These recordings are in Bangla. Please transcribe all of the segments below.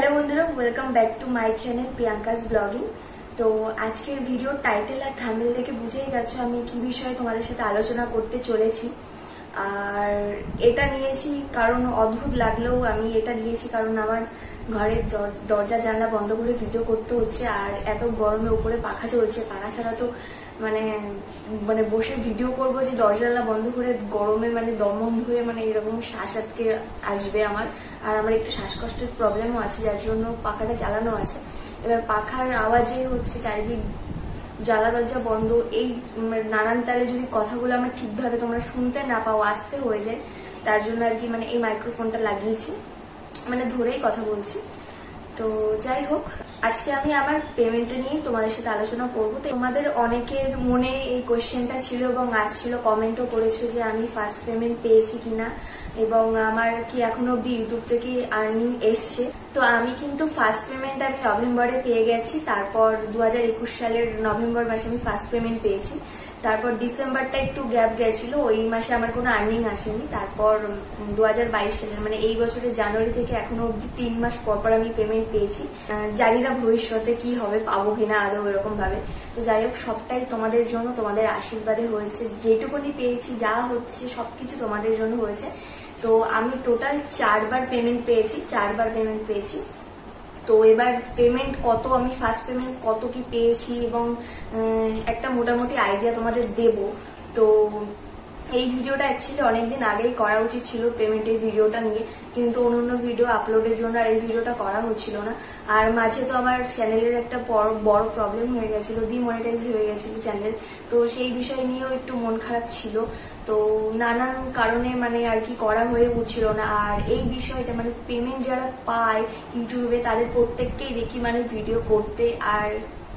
हेलो बंधुरा welcome back to my channel Priyanka's vlogging. तो आजकेर भिडियो टाइटेल और थाम्बनेल देखे बुझेई गेছো আমি কি বিষয়ে তোমাদের সাথে আলোচনা করতে চলেছি। আর এটা নিয়েছি কারণ অদ্ভুত লাগলেও আমি এটা নিয়েছি কারণ আমার ঘরের দরজা জানলা বন্ধ করে ভিডিও করতে হচ্ছে। আর এত গরমে উপরে পাখা চলছে, পাখা ছাড়া তো মানে মানে বসে ভিডিও করবো যে দরজা জানলা বন্ধ করে গরমে মানে দম বন্ধ হয়ে মানে এরকম শ্বাস আটকে আসবে আমার। আর আমার একটু শ্বাসকষ্টের প্রবলেমও আছে, যার জন্য পাখাটা চালানো আছে। এবার পাখার আওয়াজে হচ্ছে চারিদিক জ্বালা দরজা বন্ধ, এই নানান তালে যদি কথাগুলো আমরা ঠিকভাবে তোমরা শুনতে না পাও, আসতে হয়ে যায়, তার জন্য আর কি মানে এই মাইক্রোফোনটা লাগিয়েছি, মানে ধরেই কথা বলছি। তো যাই হোক, আজকে আমি আমার পেমেন্টটা নিয়ে তোমাদের সাথে আলোচনা করবো। তোমাদের অনেকের মনে এই কোয়েশ্চেনটা ছিল এবং আসছিল, কমেন্টও করেছো যে আমি ফার্স্ট পেমেন্ট পেয়েছি কিনা এবং আমার কি এখনো অব্দি ইউটিউব থেকে আর্নিং এসছে। তো আমি কিন্তু ফার্স্ট পেমেন্ট আমি নভেম্বরে পেয়ে গেছি। তারপর 2021 সালের নভেম্বর মাসে আমি ফার্স্ট পেমেন্ট পেয়েছি। তারপর ডিসেম্বরটা একটু গ্যাপ গেছিল, ওই মাসে আমার কোনো আর্নিং আসেনি। তারপর 2022 সালের মানে এই বছরের জানুয়ারি থেকে এখনো অব্দি 3 মাস পর পর আমি পেমেন্ট পেয়েছি। জানি না ভবিষ্যতে কি হবে, পাবো কিনা আদৌ এরকম ভাবে। তো যাই হোক, সবটাই তোমাদের জন্য, তোমাদের আশীর্বাদে হয়েছে। যেটুকুনি পেয়েছি, যা হচ্ছে সবকিছু তোমাদের জন্য হয়েছে। তো আমি টোটাল 4 বার পেমেন্ট পেয়েছি। তো এবার পেমেন্ট কত, আমি ফার্স্ট পেমেন্ট কত কি পেয়েছি এবং একটা মোটামুটি আইডিয়া তোমাদের দেব। তো এই ভিডিওটা অ্যাকচুয়ালি অনেকদিন আগেই করা উচিত ছিল পেমেন্টের ভিডিওটা নিয়ে, কিন্তু অন্য ভিডিও আপলোডের জন্য আর এই ভিডিওটা করা হচ্ছিল না। আর মাঝে তো আমার চ্যানেলের একটা বড় প্রবলেম হয়ে গেছিল, ডিমনিটাইজ হয়ে গেছিল চ্যানেল। তো সেই বিষয় নিয়েও একটু মন খারাপ ছিল। তো নানান কারণে মানে আর কি করা হয়ে উঠছিল না। আর এই বিষয়টা মানে পেমেন্ট যারা পায় ইউটিউবে, তাদের প্রত্যেককেই দেখি মানে ভিডিও করতে, আর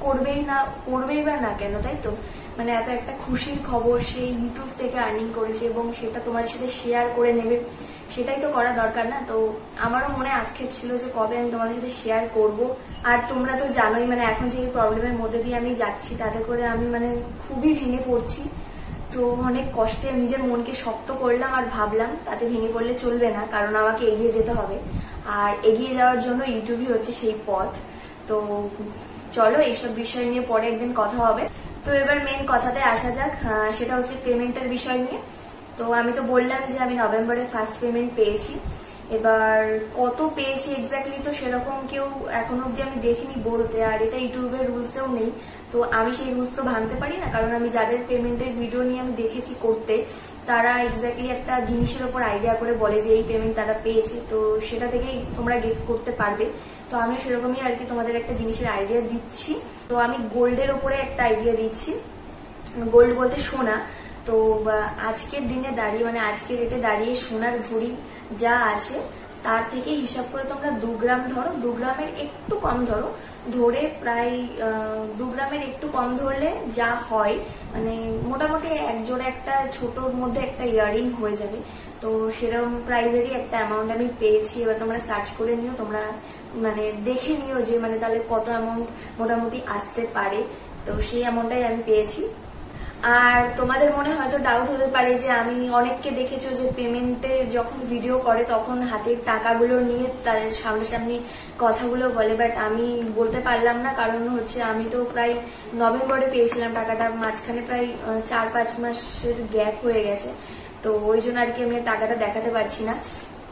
করবেই বা না কেন, তাই তো? মানে এত একটা খুশির খবর, সে ইউটিউব থেকে আর্নিং করেছে এবং সেটা তোমাদের সাথে শেয়ার করে নেবে, সেটাই তো করা দরকার না? তো আমারও মনে আক্ষেপ ছিল যে কবে আমি তোমাদের সাথে শেয়ার করব। আর তোমরা তো জানোই মানে এখন যে প্রবলেমের মধ্যে দিয়ে আমি যাচ্ছি, তাতে করে আমি মানে খুবই ভেঙে পড়ছি। তো অনেক কষ্টে নিজের মনকে শক্ত করলাম আর ভাবলাম তাতে ভেঙে পড়লে চলবে না, কারণ আমাকে এগিয়ে যেতে হবে। আর এগিয়ে যাওয়ার জন্য ইউটিউবই হচ্ছে সেই পথ। তো চলো এইসব বিষয় নিয়ে পরে একদিন কথা হবে। তো এবার মেন কথাতে আসা যাক, সেটা হচ্ছে পেমেন্টের বিষয় নিয়ে। তো আমি তো বললাম যে আমি নভেম্বরে ফার্স্ট পেমেন্ট পেয়েছি। এবার কত পেয়েছি এক্স্যাক্টলি তো সেরকম কেউ এখনো অব্দি আমি দেখিনি বলতে, আর এটা ইউটিউবের রুলসেও নেই। তো আমি সেই রুলস তো ভাঙতে পারি না, কারণ আমি যাদের পেমেন্টের ভিডিও নিয়ে আমি দেখেছি করতে, তারা এক্স্যাক্টলি একটা জিনিসের ওপর আইডিয়া করে বলে যে এই পেমেন্ট তারা পেয়েছে। তো সেটা থেকেই তোমরা গেস করতে পারবে। তো আমি সেরকমই আর কি তোমাদের একটা জিনিসের আইডিয়া দিচ্ছি। তো আমি গোল্ডের ওপরে একটা আইডিয়া দিচ্ছি। গোল্ড বলতে সোনা। তো আজকের দিনে দাঁড়িয়ে মানে আজকের রেটে দাঁড়িয়ে সোনার ভরি যা আছে তার থেকে হিসাব করে তোমরা 2 গ্রাম ধরো, 2 গ্রামের একটু কম ধরো, ধরে প্রায় 2 গ্রামের একটু কম ধরলে যা হয় মানে মোটামুটি এক জোড়া একটা ছোটোর মধ্যে একটা ইয়াররিং হয়ে যাবে। তো সেরকম প্রাইজেরই একটা অ্যামাউন্ট আমি পেয়েছি। এবার তোমরা সার্চ করে নিও, তোমরা মানে দেখে নিও যে মানে তাহলে কত অ্যামাউন্ট মোটামুটি আসতে পারে। তো সেই অ্যামাউন্টটাই আমি পেয়েছি। আর তোমাদের মনে হয়তো ডাউট হতে পারে যে আমি অনেককে দেখেছো যে পেমেন্টের যখন ভিডিও করে তখন হাতের টাকাগুলো নিয়ে তাদের সামনাসামনি কথাগুলো বলে, বাট আমি বলতে পারলাম না। কারণ হচ্ছে আমি তো প্রায় নভেম্বরে পেয়েছিলাম টাকাটা, মাঝখানে প্রায় 4-5 মাসের গ্যাপ হয়ে গেছে। তো ওই জন্য আর কি আমি টাকাটা দেখাতে পারছি না।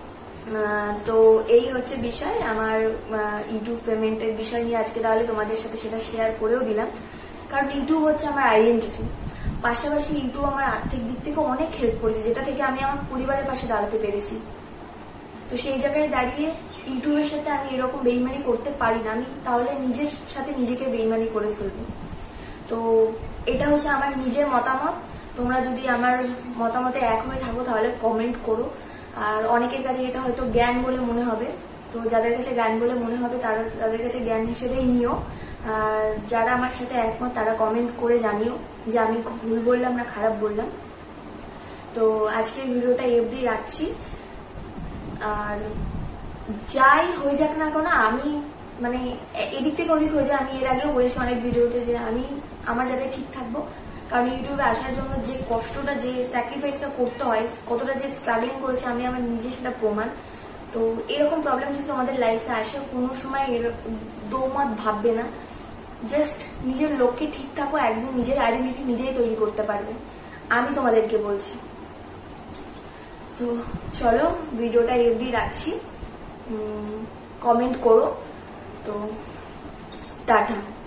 তো এই হচ্ছে বিষয় আমার ইউটিউব পেমেন্টের বিষয় নিয়ে আজকে। তাহলে তোমাদের সাথে সেটা শেয়ার করেও দিলাম, কারণ ইউটিউব হচ্ছে আমার আইডেন্টিটি। পাশাপাশি ইউটিউব আমার আর্থিক দিক থেকে অনেক হেল্প করেছে, যেটা থেকে আমি আমার পরিবারের পাশে দাঁড়াতে পেরেছি। তো সেই জায়গায় দাঁড়িয়ে ইউটিউবের সাথে আমি এরকম বেইমানি করতে পারি না, আমি তাহলে নিজের সাথে নিজেকে বেইমানি করে ফেলবো। তো এটা হচ্ছে আমার নিজের মতামত। তোমরা যদি আমার মতামতে এক হয়ে থাকো তাহলে কমেন্ট করো। আর অনেকের কাছে এটা হয়তো জ্ঞান বলে মনে হবে, তো যাদের কাছে জ্ঞান বলে মনে হবে তাদের কাছে জ্ঞান হিসেবেই নিও। আর যারা আমার সাথে একমত তারা কমেন্ট করে জানিও যে আমি ভুল বললাম না খারাপ বললাম। তো আজকের ভিডিওটা এই অবধি রাখছি। আর যাই হয়ে যাক না কেন, আমি মানে এদিক থেকে ওদিক হয়ে যায়, আমি এর আগেও বলেছি অনেক ভিডিওতে যে আমি আমার জায়গায় ঠিক থাকবো। কারণ ইউটিউবে আসার জন্য যে কষ্টটা, যে স্যাক্রিফাইসটা করতে হয়, কতটা যে স্ট্রাগলিং করেছে আমি আমার নিজে সেটা প্রমাণ। তো এরকম প্রবলেম যদি তোমাদের লাইফে আসে, কোনো সময় দোমত ভাববে না, জাস্ট নিজের লক্ষ্যে ঠিক থাকো, একদিন নিজের আইডেন্টিটি নিজেই তৈরি করতে পারবে, আমি তোমাদেরকে বলছি। তো চলো ভিডিওটা এই অবধি রাখছি, কমেন্ট করো, তো টাটা।